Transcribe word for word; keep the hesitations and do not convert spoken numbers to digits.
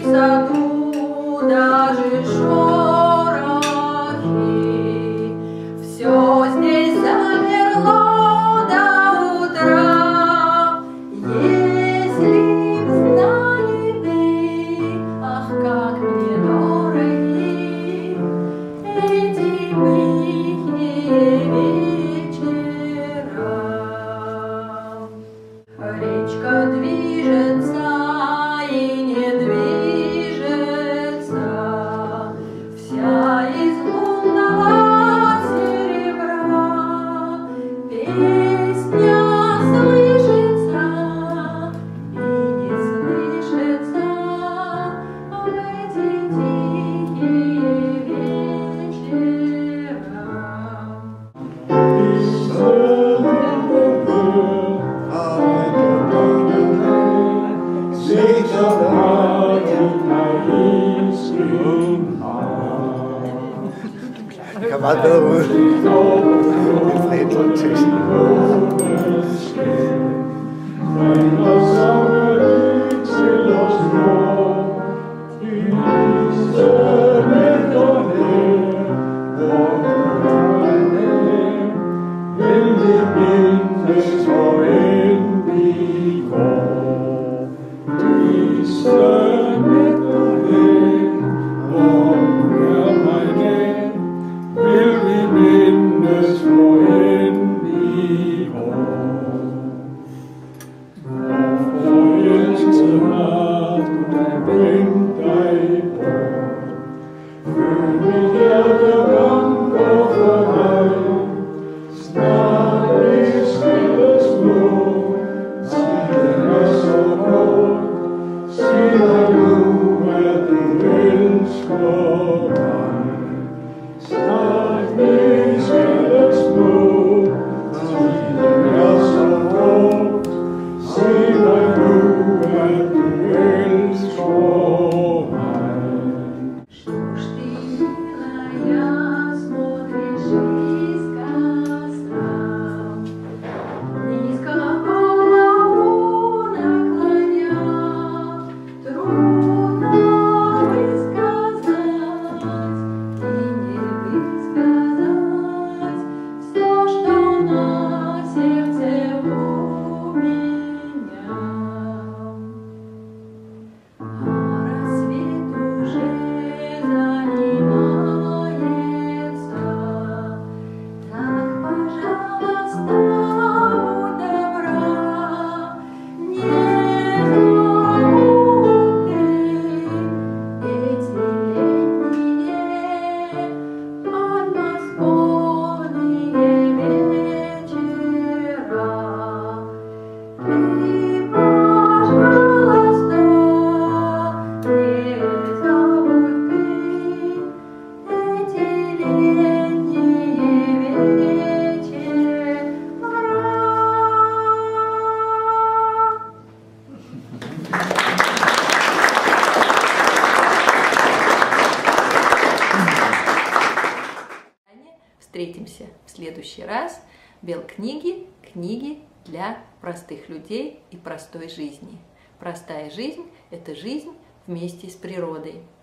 саду даже шорохи, все здесь замерло до утра. Если б знали вы, ах, как мне дороги эти тихие вечера. Речка движется и не движется, вся из лунного серебра. Песня слышится и не слышится в эти тихие вечера. Kan meget bedre ud. En fredelig tekst. Встретимся в следующий раз. Белкниги, книги для простых людей и простой жизни. Простая жизнь – это жизнь вместе с природой.